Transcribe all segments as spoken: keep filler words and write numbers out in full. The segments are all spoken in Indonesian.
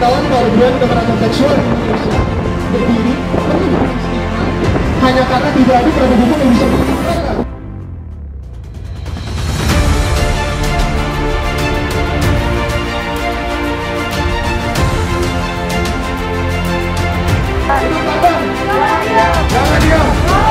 pemantauan korban kekerasan seksual di Indonesia berdiri perlu dipastikan hanya karena tidak ada produk hukum yang bisa menentukan. Jangan diam.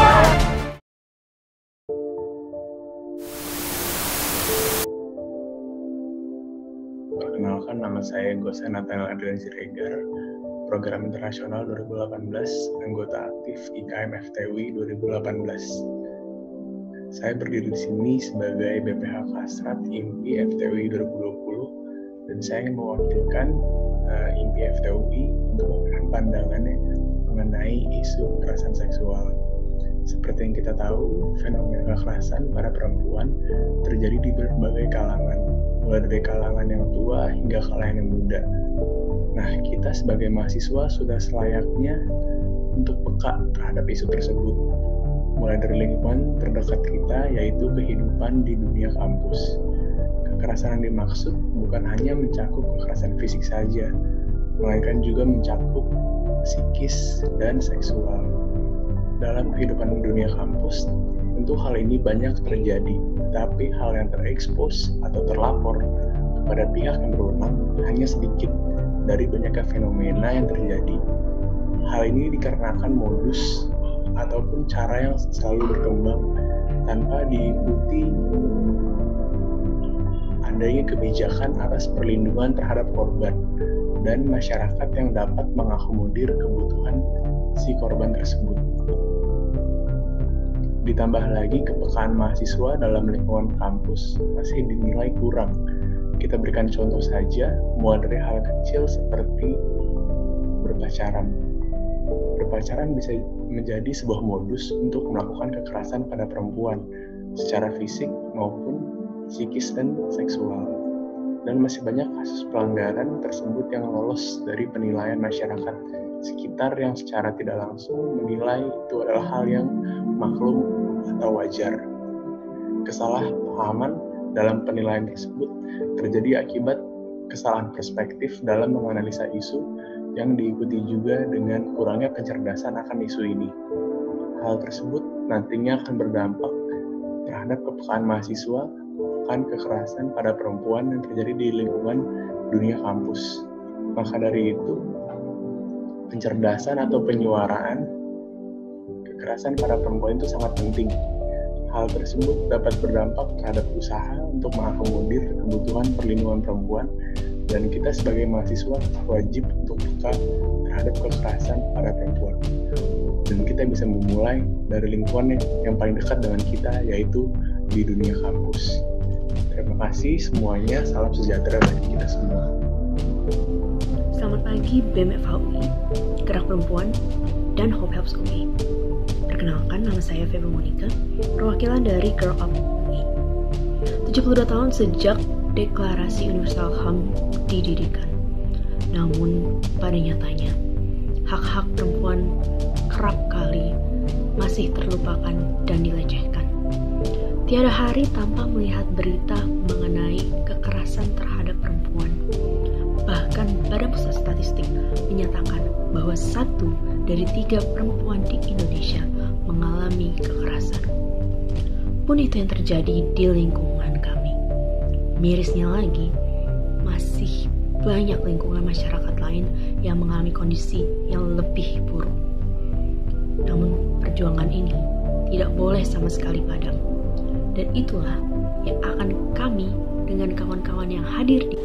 Perkenalkan, nama saya Gosa Nathaniel Adrian Siregar, Program Internasional dua ribu delapan belas, anggota aktif I K M F T W I dua ribu delapan belas. Saya berdiri di sini sebagai B P H Kasrat I M P F T W I dua ribu dua puluh dan saya ingin mewakilkan uh, I M P F T W I untuk memberikan pandangannya mengenai isu kekerasan seksual. Seperti yang kita tahu, fenomena kekerasan pada perempuan terjadi di berbagai kalangan, mulai dari kalangan yang tua hingga kalangan yang muda. Nah, kita sebagai mahasiswa sudah selayaknya untuk peka terhadap isu tersebut, mulai dari lingkungan terdekat kita, yaitu kehidupan di dunia kampus. Kekerasan yang dimaksud bukan hanya mencakup kekerasan fisik saja, melainkan juga mencakup psikis dan seksual. Dalam kehidupan dunia kampus, tentu hal ini banyak terjadi, tetapi hal yang terekspos atau terlapor kepada pihak yang berwenang hanya sedikit dari banyaknya fenomena yang terjadi. Hal ini dikarenakan modus ataupun cara yang selalu berkembang tanpa diikuti adanya kebijakan atas perlindungan terhadap korban dan masyarakat yang dapat mengakomodir kebutuhan si korban tersebut. Ditambah lagi kepekaan mahasiswa dalam lingkungan kampus masih dinilai kurang. Kita berikan contoh saja, mulai dari hal kecil seperti berpacaran. Berpacaran bisa menjadi sebuah modus untuk melakukan kekerasan pada perempuan secara fisik maupun psikis dan seksual. Dan masih banyak kasus pelanggaran tersebut yang lolos dari penilaian masyarakat sekitar yang secara tidak langsung menilai itu adalah hal yang maklum atau wajar. Kesalahpahaman dalam penilaian tersebut terjadi akibat kesalahan perspektif dalam menganalisa isu yang diikuti juga dengan kurangnya kecerdasan akan isu ini. Hal tersebut nantinya akan berdampak terhadap kepekaan mahasiswa akan kekerasan pada perempuan yang terjadi di lingkungan dunia kampus. Maka dari itu, pencerdasan atau penyuaraan kekerasan pada perempuan itu sangat penting. Hal tersebut dapat berdampak terhadap usaha untuk mengakomodir kebutuhan perlindungan perempuan, dan kita sebagai mahasiswa wajib untuk peka terhadap kekerasan pada perempuan. Dan kita bisa memulai dari lingkungan yang paling dekat dengan kita, yaitu di dunia kampus. Terima kasih semuanya, salam sejahtera bagi kita semua. Selamat pagi B M F H U I, Gerak Perempuan, dan Hope Helps U I. Perkenalkan, nama saya Febri Monica, perwakilan dari Girl Up U I. tujuh puluh dua tahun sejak Deklarasi Universal H A M didirikan. Namun, pada nyatanya, hak-hak perempuan kerap kali masih terlupakan dan dilecehkan. Tiada hari tanpa melihat berita mengenai kekerasan terhadap perempuan. Bahkan Badan Pusat Statistik menyatakan bahwa satu dari tiga perempuan di Indonesia mengalami kekerasan. Pun itu yang terjadi di lingkungan kami. Mirisnya lagi, masih banyak lingkungan masyarakat lain yang mengalami kondisi yang lebih buruk. Namun perjuangan ini tidak boleh sama sekali padam. Dan itulah yang akan kami dengan kawan-kawan yang hadir di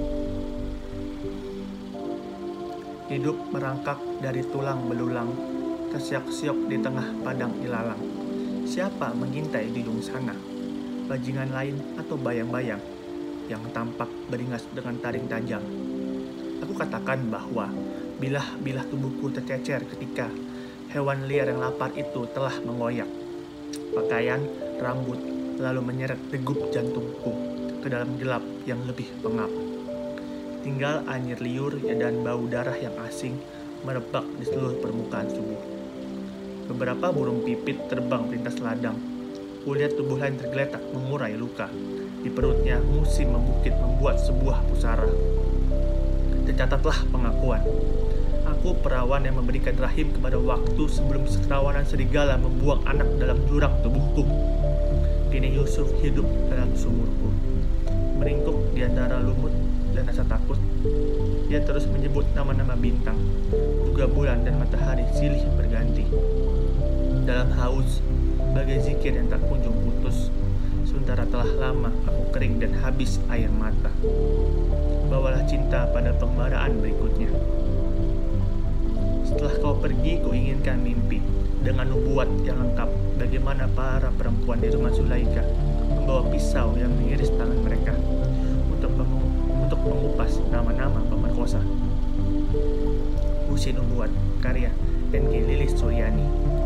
Hidup merangkak dari tulang belulang, tersiok-siok di tengah padang ilalang. Siapa mengintai di ujung sana? Bajingan lain atau bayang-bayang yang tampak beringas dengan taring tajam? Aku katakan bahwa bilah-bilah tubuhku tercecer ketika hewan liar yang lapar itu telah mengoyak. Pakaian, rambut, lalu menyeret degup jantungku ke dalam gelap yang lebih pengap. Tinggal anyir liur dan bau darah yang asing merebak di seluruh permukaan tubuh. Beberapa burung pipit terbang lintas ladang. Kulihat tubuh lain tergeletak mengurai luka. Di perutnya musim membukit membuat sebuah pusara. dan catatlah pengakuan. Aku perawan yang memberikan rahim kepada waktu sebelum sekerawanan serigala membuang anak dalam jurang tubuhku. Kini Yusuf hidup dalam sumurku. Meringkuk di antara lumut dan rasa takut, ia terus menyebut nama-nama bintang, juga bulan dan matahari silih berganti. Dalam haus, bagai zikir yang tak kunjung putus, sementara telah lama aku kering dan habis air mata. Bawalah cinta pada pembaraan berikutnya. Setelah kau pergi, kuinginkan mimpi dengan nubuat yang lengkap, bagaimana para perempuan di rumah Zulaika membawa pisau yang mengiris tangan mereka untuk memu- untuk mengupas nama-nama pemerkosa. Puisi Nubuat, karya N G Lilis Suryani.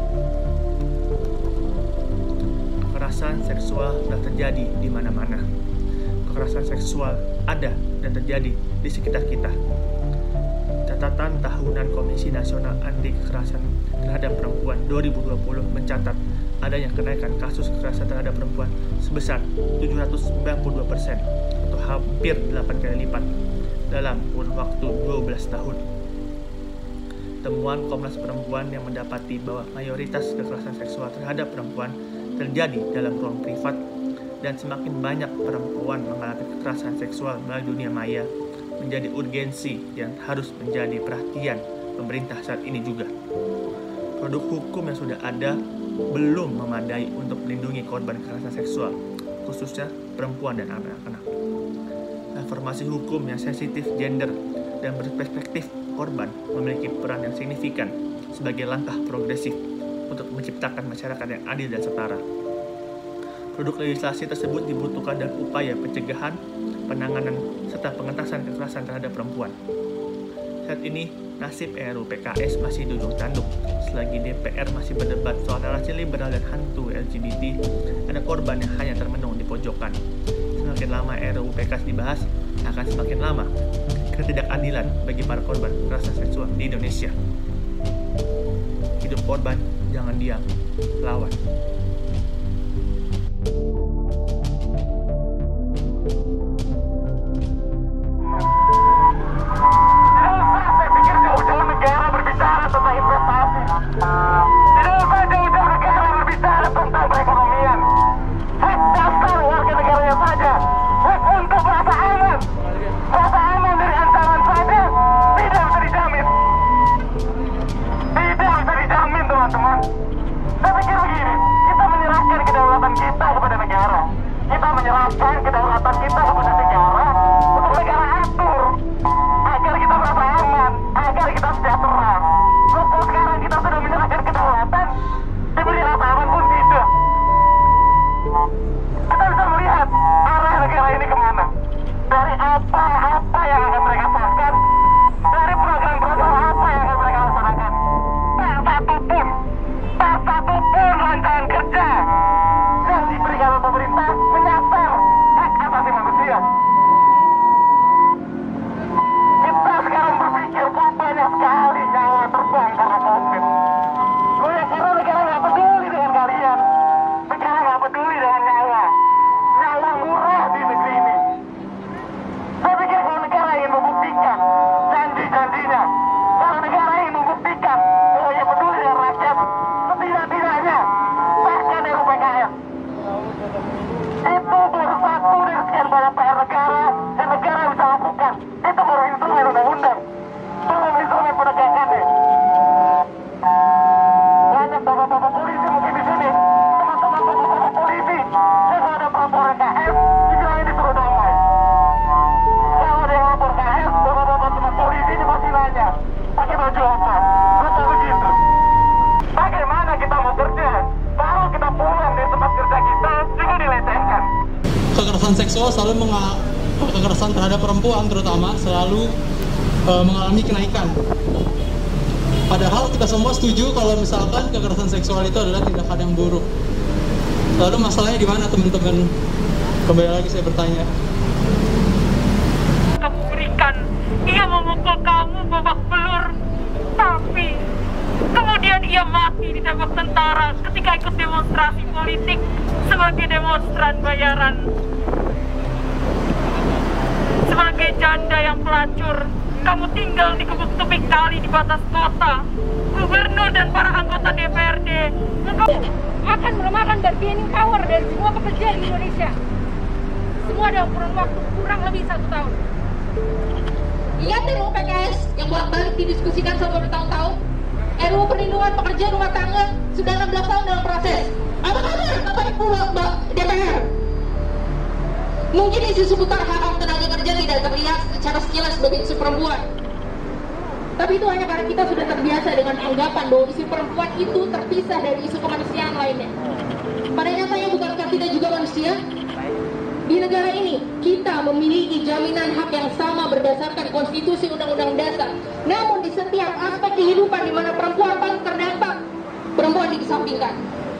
Kekerasan seksual sudah terjadi di mana-mana. Kekerasan seksual ada dan terjadi di sekitar kita. Catatan tahunan Komisi Nasional Anti Kekerasan Terhadap Perempuan dua ribu dua puluh mencatat adanya kenaikan kasus kekerasan terhadap perempuan sebesar tujuh ratus sembilan puluh dua persen atau hampir delapan kali lipat dalam kurun waktu dua belas tahun. Temuan Komnas Perempuan yang mendapati bahwa mayoritas kekerasan seksual terhadap perempuan terjadi dalam ruang privat dan semakin banyak perempuan mengalami kekerasan seksual melalui dunia maya menjadi urgensi yang harus menjadi perhatian pemerintah saat ini juga. Produk hukum yang sudah ada belum memadai untuk melindungi korban kekerasan seksual, khususnya perempuan dan anak-anak. Informasi hukum yang sensitif gender dan berperspektif korban memiliki peran yang signifikan sebagai langkah progresif untuk menciptakan masyarakat yang adil dan setara. Produk legislasi tersebut dibutuhkan dalam upaya pencegahan, penanganan, serta pengentasan kekerasan terhadap perempuan. Saat ini, nasib R U U P K S masih di ujung tanduk. Selagi D P R masih berdebat soal narasi liberal dan hantu L G B T, ada korban yang hanya termenung di pojokan. Semakin lama R U U P K S dibahas, akan semakin lama ketidakadilan bagi para korban kekerasan seksual di Indonesia. Hidup korban, jangan diam, lawan. Kekerasan seksual selalu mengal- kekerasan terhadap perempuan terutama selalu e, mengalami kenaikan. Padahal kita semua setuju kalau misalkan kekerasan seksual itu adalah tindakan yang buruk. Lalu masalahnya di mana, teman-teman? Kembali lagi saya bertanya. Kamu berikan, ia memukul kamu babak belur, tapi kemudian ia mati ditembak tentara ketika ikut demonstrasi politik sebagai demonstran bayaran. Sebagai janda yang pelacur, kamu tinggal di gubuk tebing kali di batas kota. Gubernur dan para anggota D P R D engkau akan melemahkan bargaining power dari semua pekerja di Indonesia. Semua dalam kurun waktu kurang lebih satu tahun. Ingat R U U P K S yang bolak-balik didiskusikan selama bertahun-tahun. R U U Perlindungan Pekerja Rumah Tangga sudah enam belas tahun dalam proses. Apa kabar Bapak Ibu D P R? Mungkin isu seputar hak tenaga kerja tidak terlihat secara sekilas sebagai isu perempuan. Tapi itu hanya karena kita sudah terbiasa dengan anggapan bahwa isu perempuan itu terpisah dari isu kemanusiaan lainnya. Pada nyatanya bukankah kita juga manusia? Di negara ini, kita memiliki jaminan hak yang sama berdasarkan konstitusi undang-undang dasar. Namun di setiap aspek kehidupan di mana perempuan paling terdampak, perempuan dikesampingkan.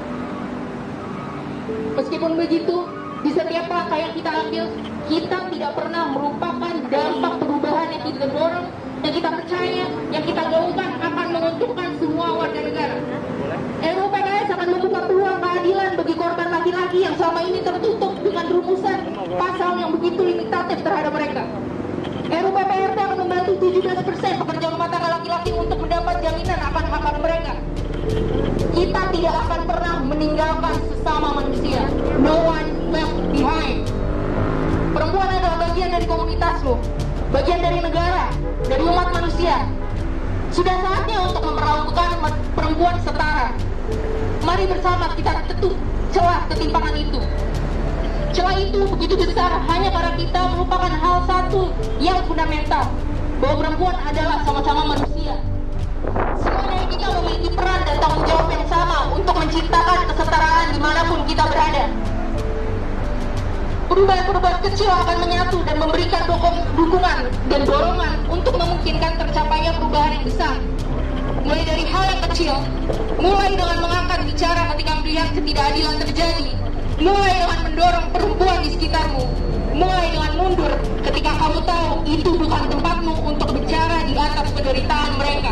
Meskipun begitu, di setiap langkah yang kita ambil, kita tidak pernah merupakan dampak perubahan yang kita dorong, yang kita percaya, yang kita gaungkan akan menguntungkan semua warga negara. R U U P K S akan membuka peluang keadilan bagi korban laki-laki yang selama ini tertutup dengan rumusan pasal yang begitu limitatif terhadap mereka. R U U P P R D akan membantu tujuh belas persen pekerja rumah tangga laki-laki untuk mendapat jaminan akan hak-hak mereka. Kita tidak akan pernah meninggalkan sesama manusia. No one left behind. Perempuan adalah bagian dari komunitasmu, bagian dari negara, dari umat manusia. Sudah saatnya untuk memperlakukan perempuan setara. Mari bersama kita tutup celah ketimpangan itu. Celah itu begitu besar hanya karena kita melupakan hal satu yang fundamental, bahwa perempuan adalah sama-sama manusia. Semua dari kita memiliki peran dan tanggung jawab yang sama untuk menciptakan kesetaraan dimanapun kita berada. Perubahan-perubahan kecil akan menyatu dan memberikan dukungan dan dorongan untuk memungkinkan tercapainya perubahan yang besar. Mulai dari hal yang kecil, mulai dengan mengangkat bicara ketika melihat ketidakadilan terjadi, mulai dengan mendorong perempuan di sekitarmu, mulai dengan mundur ketika kamu tahu itu bukan tempatmu untuk bicara di atas penderitaan mereka.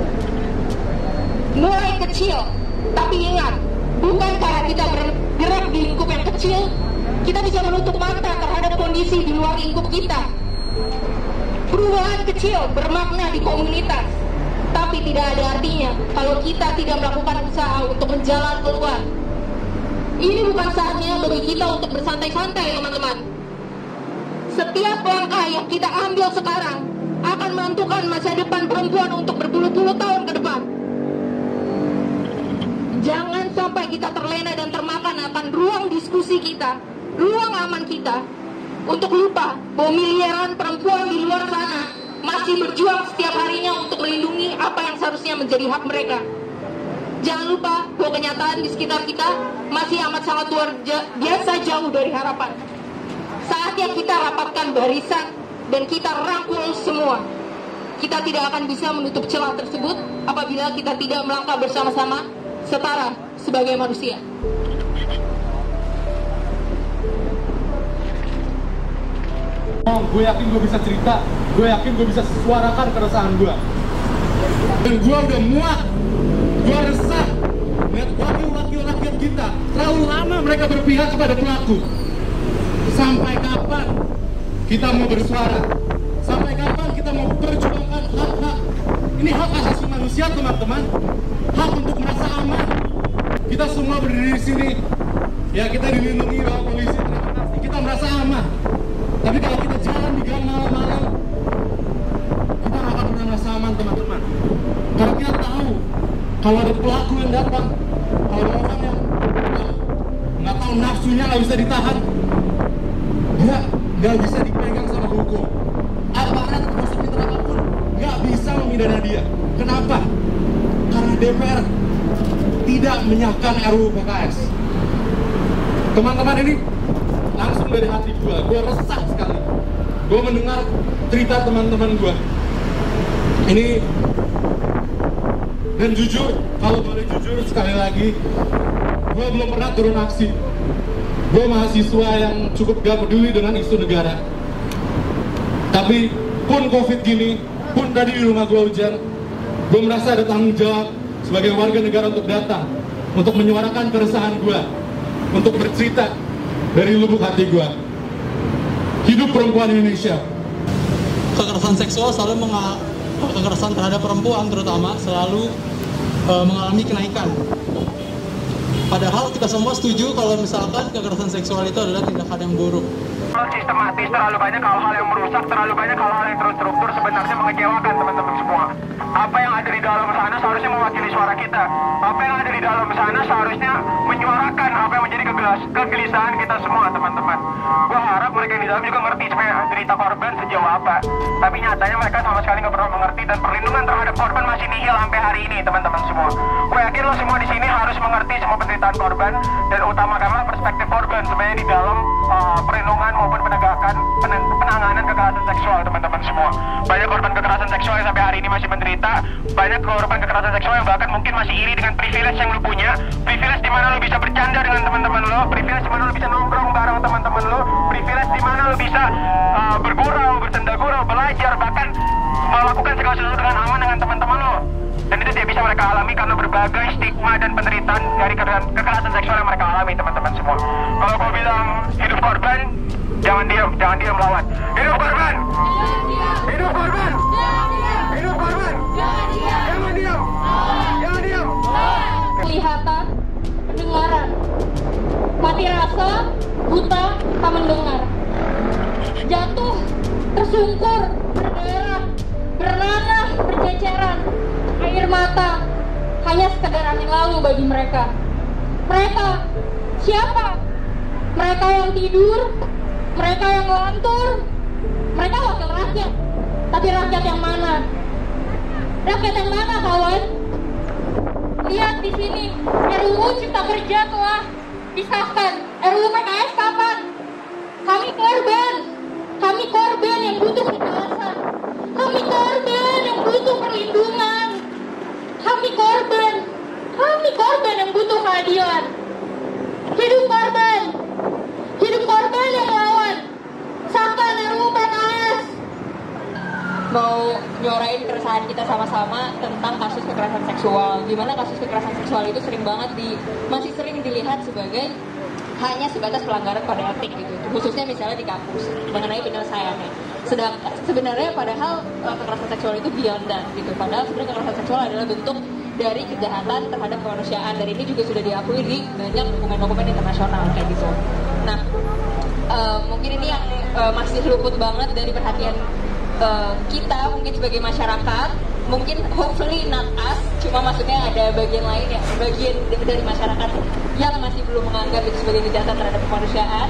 Mulai kecil, tapi ingat, bukan karena kita bergerak di lingkup yang kecil, kita bisa menutup mata terhadap kondisi di luar lingkup kita. Perubahan kecil bermakna di komunitas, tapi tidak ada artinya kalau kita tidak melakukan usaha untuk menjalan keluar. Ini bukan saatnya bagi kita untuk bersantai-santai, teman-teman. Setiap langkah yang kita ambil sekarang akan menentukan masa depan perempuan untuk berpuluh-puluh tahun ke depan. Jangan sampai kita terlena dan termakan akan ruang diskusi kita, ruang aman kita, untuk lupa bahwa miliaran perempuan di luar sana masih berjuang setiap harinya untuk melindungi apa yang seharusnya menjadi hak mereka. Jangan lupa bahwa kenyataan di sekitar kita masih amat sangat luar biasa jauh dari harapan. Saatnya kita rapatkan barisan dan kita rangkul semua. Kita tidak akan bisa menutup celah tersebut apabila kita tidak melangkah bersama-sama setara sebagai manusia. Oh, gue yakin gue bisa cerita, gue yakin gue bisa suarakan keresahan gue. Dan gue udah muak, gue resah lihat wakil-wakil rakyat kita terlalu lama mereka berpihak kepada pelaku. Sampai kapan kita mau bersuara? Sampai kapan kita mau perjuangkan hak-hak? Ini hak asasi manusia, teman-teman. Hak untuk merasa aman. Kita semua berdiri di sini, ya kita dilindungi oleh polisi, terima kasih. Kita merasa aman. Tapi kalau kita jalan di gang malam-malam, kita nggak akan pernah merasa aman, teman-teman. Karena kita tahu kalau ada pelaku yang datang, kalau ada orang yang nggak tahu nafsunya nggak bisa ditahan, dia nggak bisa dipegang sama hukum. Aparat proses pintar apapun nggak bisa memidana dia. Kenapa? Karena D P R tidak menyahkan R U U P K S. Teman-teman, ini langsung dari hati gue, gue resah sekali. Gue mendengar cerita teman-teman gue. Ini, dan jujur, kalau boleh jujur sekali lagi, gue belum pernah turun aksi. Gue mahasiswa yang cukup gak peduli dengan isu negara. Tapi pun COVID gini, pun tadi di rumah gue hujan, gue merasa ada tanggung jawab sebagai warga negara untuk datang, untuk menyuarakan keresahan gue, untuk bercerita dari lubuk hati gue. Hidup perempuan Indonesia. kekerasan seksual selalu mengal kekerasan terhadap perempuan terutama selalu uh, mengalami kenaikan. Padahal kita semua setuju kalau misalkan kekerasan seksual itu adalah tindakan yang buruk. Sistematis, terlalu banyak hal-hal yang merusak, terlalu banyak hal-hal yang terstruktur, sebenarnya mengecewakan teman-teman semua. Apa yang ada di dalam sana seharusnya mewakili suara kita. Apa yang ada di dalam sana seharusnya menyuarakan apa yang menjadi kegelas, kegelisahan kita semua, teman-teman. Gua harap mereka yang di dalam juga ngerti supaya derita korban sejauh apa. Tapi nyatanya mereka sama sekali nggak pernah mengerti, dan perlindungan terhadap korban masih nihil sampai hari ini, teman-teman semua. Gue yakin lo semua di sini harus mengerti semua penderitaan korban dan utamakanlah perspektif korban sebenarnya di dalam uh, perlindungan maupun penegakan pen- penanganan kekerasan seksual, teman-teman semua. Banyak korban kekerasan seksual yang sampai hari ini masih menderita, banyak korban kekerasan seksual yang bahkan mungkin masih iri dengan privilege yang lu punya, privilege di mana lu bisa bercanda dengan teman-teman lo, privilege di mana lu bisa nongkrong bareng teman-teman lo, privilege di mana lu bisa uh, bergurau, bersenda gurau, belajar, bahkan melakukan segala sesuatu dengan aman dengan teman-teman lo. Dan itu tidak bisa mereka alami karena berbagai stigma dan penderitaan dari kekerasan seksual yang mereka alami, teman-teman semua. Kalau kau bilang hidup korban, jangan diam, jangan diam melawan. Hidup korban! Hidup korban! Hidup korban! Jangan diam! Jangan diam! Kelihatan, pendengaran, mati rasa, buta, tak mendengar. Jatuh, tersungkur, berdarah, bernanah, berceceran. Air mata hanya sekedar angin lalu bagi mereka. Mereka siapa? Mereka yang tidur, mereka yang ngelantur, mereka wakil rakyat. Tapi rakyat yang mana? Rakyat yang mana, kawan? Lihat di sini, R U U Cipta Kerja telah disahkan. R U U P K S kapan? Kami korban, kami korban yang butuh kejelasan. Kami korban yang butuh perlindungan. Kami korban, kami korban yang butuh keadilan. Hidup korban, hidup korban yang melawan. Sahkan R U U P K S. Mau nyuarain keresahan kita sama-sama tentang kasus kekerasan seksual. Gimana kasus kekerasan seksual itu sering banget di, masih sering dilihat sebagai hanya sebatas pelanggaran kode etik gitu, khususnya misalnya di kampus mengenai penyelesaiannya. Sedang sebenarnya padahal uh, kekerasan seksual itu beyond that gitu. Padahal sebenarnya kekerasan seksual adalah bentuk dari kejahatan terhadap kemanusiaan, dan ini juga sudah diakui di banyak dokumen-dokumen internasional kayak gitu. Nah, uh, mungkin ini yang uh, masih luput banget dari perhatian uh, kita mungkin sebagai masyarakat. Mungkin hopefully not us, cuma maksudnya ada bagian lain ya, bagian dari masyarakat yang masih belum menganggap itu sebagai kejahatan terhadap kemanusiaan,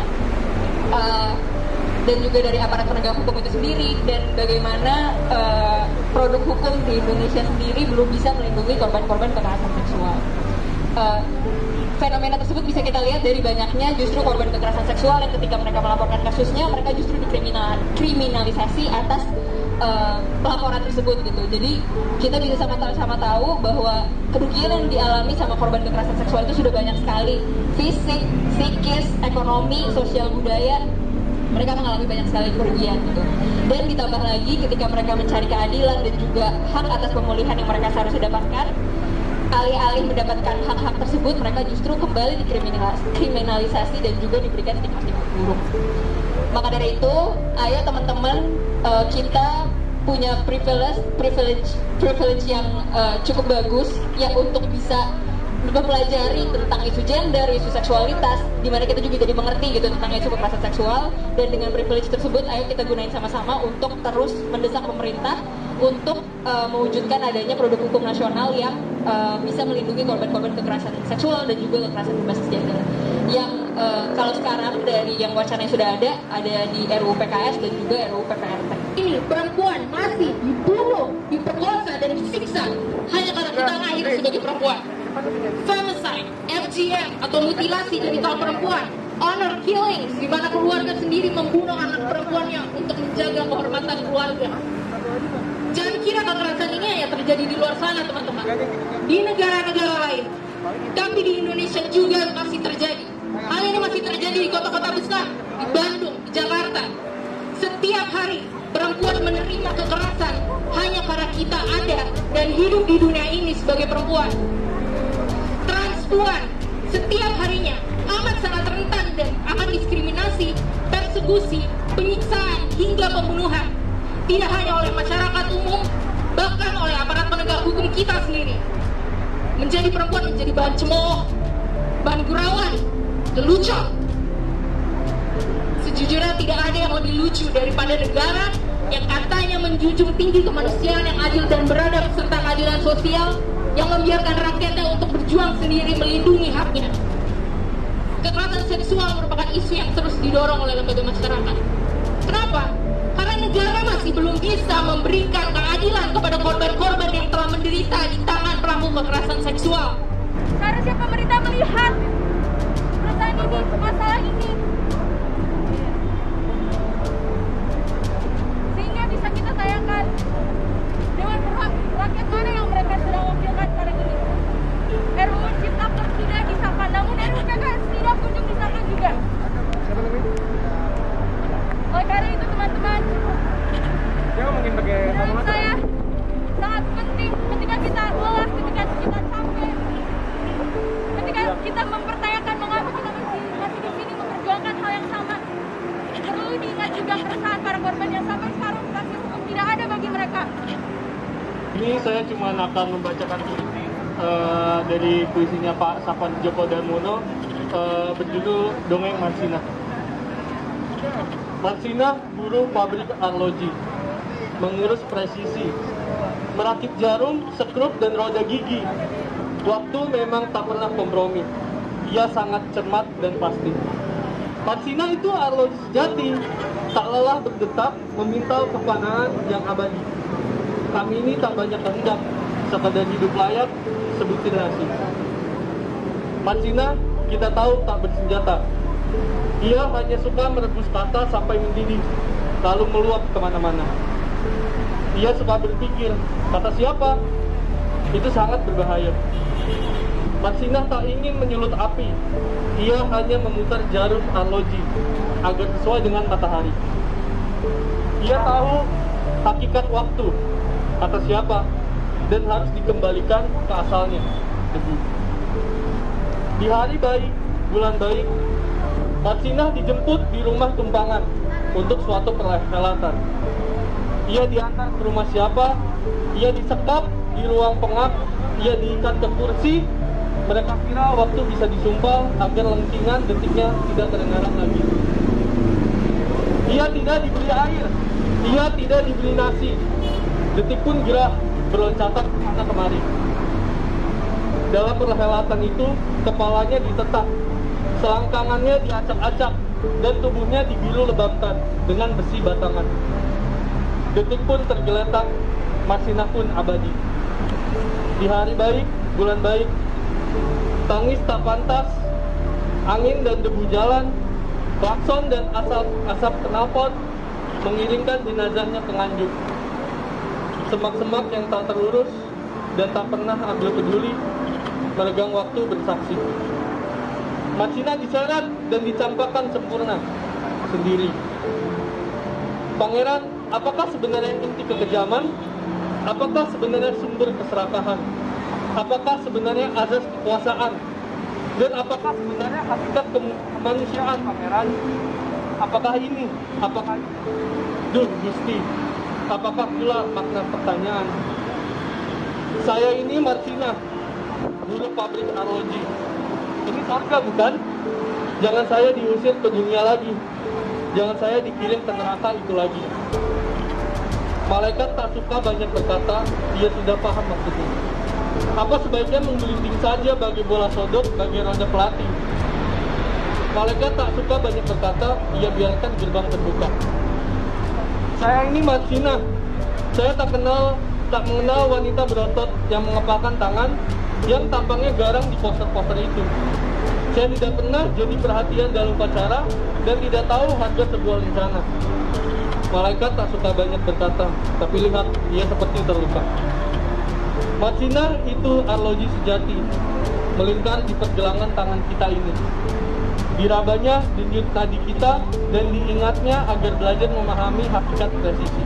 uh, dan juga dari aparat penegak hukum itu sendiri, dan bagaimana uh, produk hukum di Indonesia sendiri belum bisa melindungi korban-korban kekerasan seksual. Uh, fenomena tersebut bisa kita lihat dari banyaknya justru korban kekerasan seksual yang ketika mereka melaporkan kasusnya, mereka justru dikriminalisasi atas Uh, pelaporan tersebut gitu. Jadi kita bisa sama-sama tahu bahwa kerugian yang dialami sama korban kekerasan seksual itu sudah banyak sekali, fisik, psikis, ekonomi, sosial, budaya. Mereka mengalami banyak sekali kerugian gitu. Dan ditambah lagi ketika mereka mencari keadilan dan juga hak atas pemulihan yang mereka seharusnya dapatkan, alih-alih mendapatkan hak-hak tersebut, mereka justru kembali dikriminalisasi dan juga diberikan stigma-stigma buruk. Maka dari itu, ayo teman-teman, uh, kita punya privilege, privilege, privilege yang uh, cukup bagus ya untuk bisa mempelajari tentang isu gender, isu seksualitas, di mana kita juga jadi mengerti gitu tentang isu kekerasan seksual. Dan dengan privilege tersebut, ayo kita gunain sama-sama untuk terus mendesak pemerintah untuk uh, mewujudkan adanya produk hukum nasional yang uh, bisa melindungi korban-korban kekerasan seksual dan juga kekerasan berbasis gender. Yang uh, kalau sekarang dari yang wacana yang sudah ada, ada di R U U P K S dan juga R U U P P R T. Ini perempuan masih dibunuh, diperkosa dan disiksa hanya karena kita lahir sebagai perempuan. Femicide, F G M atau mutilasi genital perempuan, honor killings, di mana keluarga sendiri membunuh anak perempuannya untuk menjaga kehormatan keluarga. Jangan kira kekerasan ini hanya terjadi di luar sana, teman-teman. Di negara-negara lain, tapi di Indonesia juga masih terjadi. Hal ini masih terjadi di kota-kota besar, di Bandung, di Jakarta. Setiap hari perempuan menerima kekerasan hanya karena kita ada dan hidup di dunia ini sebagai perempuan. Transpuan setiap harinya amat sangat rentan dan akan diskriminasi, persekusi, penyiksaan hingga pembunuhan. tidak hanya oleh masyarakat umum, bahkan oleh aparat penegak hukum kita sendiri. Menjadi perempuan menjadi bahan cemooh, bahan gurauan, lelucon. Sejujurnya tidak ada yang lebih lucu daripada negara yang katanya menjunjung tinggi kemanusiaan yang adil dan beradab serta keadilan sosial, yang membiarkan rakyatnya untuk berjuang sendiri melindungi haknya. Kekerasan seksual merupakan isu yang terus didorong oleh lembaga masyarakat. Kenapa? Karena negara masih belum bisa memberikan keadilan kepada korban-korban yang telah menderita di tangan pelaku kekerasan seksual. Seharusnya pemerintah melihat perasaan ini, masalah ini, sehingga bisa kita tayangkan Dewan Rakyat mana yang mereka sedang wakilkan pada ini. R U U Cipta Kerja sudah disahkan, namun R U U P K S tidak kunjung disahkan juga. Oleh karena itu teman-teman, menurut saya sangat penting ketika kita lelah, ketika kita capek, ketika kita mempertanyakan mengapa kita masih masih di sini memperjuangkan hal yang sama. Perlu diingat juga keresahan para korban yang sampai sekarang proses hukum tidak ada bagi mereka. Ini saya cuma akan membacakan puisi uh, dari puisinya Pak Sapan Djoko Darmono uh, berjudul Dongeng Marsina. Marsina, buruh pabrik arloji, mengurus presisi, merakit jarum, sekrup, dan roda gigi. Waktu memang tak pernah kompromi. Ia sangat cermat dan pasti. Marsina itu arloji sejati, tak lelah berdetak, meminta kefanaan yang abadi. Kami ini tak banyak kehendak, sekadar hidup layak, sebutir nasi. Marsina, kita tahu tak bersenjata. Ia hanya suka merebus kata sampai mendidih, lalu meluap kemana-mana. Ia suka berpikir, kata siapa? Itu sangat berbahaya. Marsina tak ingin menyulut api. Ia hanya memutar jarum arloji agar sesuai dengan matahari. Ia tahu hakikat waktu, kata siapa, dan harus dikembalikan ke asalnya, debu. Di hari baik, bulan baik, Marsina dijemput di rumah tumpangan untuk suatu perhelatan. Ia diantar ke rumah siapa, ia disekap di ruang pengap, ia diikat ke kursi. Mereka kira waktu bisa disumpal agar lengkingan detiknya tidak kedengaran lagi. Ia tidak diberi air, ia tidak diberi nasi. Detik pun gerah berloncatan kemana kemari. Dalam perhelatan itu, kepalanya ditetak, selangkangannya diacak-acak, dan tubuhnya dibilu lebamkan dengan besi batangan. Detik pun tergeletak, Marsina pun abadi. Di hari baik, bulan baik, tangis tak pantas, angin dan debu jalan, klakson dan asap, asap knalpot mengiringkan jenazahnya ke Nganjuk. Semak-semak yang tak terurus dan tak pernah ambil peduli, meregang waktu bersaksi. Marsina diseret dan dicampakkan sempurna sendiri. Pangeran, apakah sebenarnya inti kekejaman? Apakah sebenarnya sumber keserakahan? Apakah sebenarnya azas kekuasaan? Dan apakah sebenarnya hakikat kemanusiaan, Pangeran? Apakah ini? Apakah ini? Duh, Gusti, apakah pula makna pertanyaan? Saya ini Marsina, buruh pabrik arloji. Ini surga bukan? Jangan saya diusir ke dunia lagi. Jangan saya dikirim ke neraka itu lagi. Malaikat tak suka banyak berkata, dia sudah paham maksudnya. Apa sebaiknya menggelinding saja bagi bola sodok, bagi roda pelatih. Malaikat tak suka banyak berkata, ia biarkan gerbang terbuka. Saya ini Marsina. Saya tak kenal, tak mengenal wanita berotot yang mengepalkan tangan, yang tampangnya garang di poster-poster itu. Saya tidak pernah jadi perhatian dalam upacara dan tidak tahu harga sebuah rencana. Malaikat tak suka banyak berkata, tapi lihat, ia seperti terluka. Marsina itu arloji sejati, melingkar di pergelangan tangan kita ini. Dirabanya denyut nadi kita dan diingatnya agar belajar memahami hakikat presisi.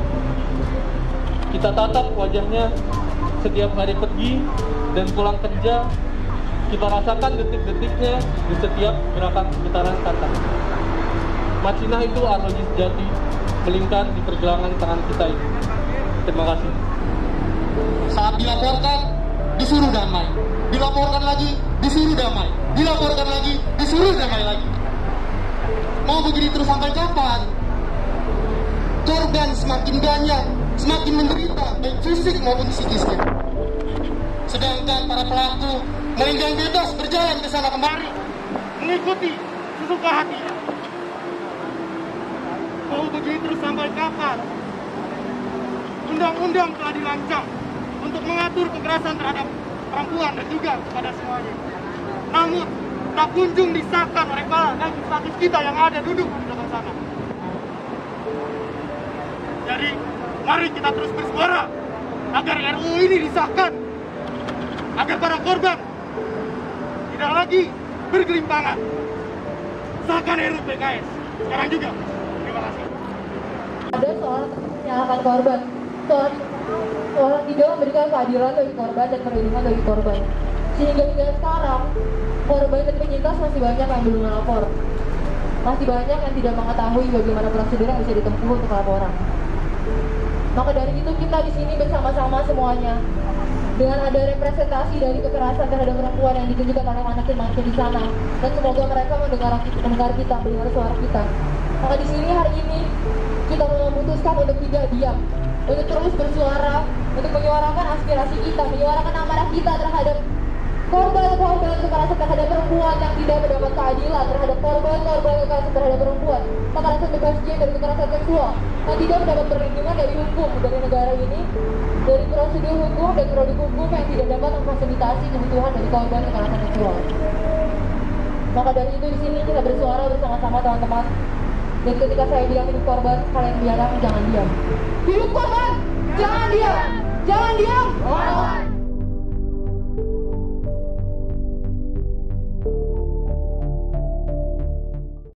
Kita tatap wajahnya setiap hari pergi dan pulang kerja. Kita rasakan detik-detiknya di setiap gerakan putaran kata. Marsina itu arloji sejati, melingkar di pergelangan tangan kita ini. Terima kasih. Saat dilaporkan, disuruh damai. Dilaporkan lagi, disuruh damai. Dilaporkan lagi, disuruh damai lagi. Mau begini terus sampai kapan? Korban semakin banyak, semakin menderita, baik fisik maupun psikisnya. Sedangkan para pelaku melenggang bebas berjalan ke sana kemari, mengikuti sesuka hatinya. Mau begini terus sampai kapan? Undang-undang telah dirancang untuk mengatur kekerasan terhadap perempuan dan juga kepada semuanya. Namun, tak kunjung disahkan oleh para legislatif kita yang ada duduk di belakang sana. Jadi, mari kita terus bersuara agar R U U ini disahkan, agar para korban tidak lagi bergelimpangan. Sahkan R U U P K S sekarang juga. Terima kasih. Ada soal menyalahkan korban, soal soal tidak memberikan keadilan bagi korban dan perlindungan bagi korban. Sehingga hingga sekarang korban dan penyintas masih banyak yang belum melapor. Masih banyak yang tidak mengetahui bagaimana prosedur yang bisa ditempuh untuk laporan. Maka dari itu kita di sini bersama-sama semuanya, dengan ada representasi dari kekerasan terhadap perempuan yang ditunjukkan oleh anak remaja di sana, dan semoga mereka mendengar mendengar kita, mendengar suara kita. Maka di sini hari ini kita memutuskan untuk tidak diam, untuk terus bersuara, untuk menyuarakan aspirasi kita, menyuarakan amarah kita terhadap korban-korban kekerasan terhadap perempuan yang tidak mendapat keadilan, terhadap korban-korban kekerasan terhadap perempuan, kekerasan bebas gender, kekerasan seksual yang tidak mendapat perlindungan dari hukum dari negara ini, dari prosedur hukum dan produk hukum yang tidak dapat memfasilitasi kebutuhan dari korban kekerasan seksual. Maka dari itu di sini kita bersuara bersama-sama teman-teman. Dan ketika saya bilang hidup korban, kalian bilang jangan diam. Hidup korban, jangan diam, jangan diam.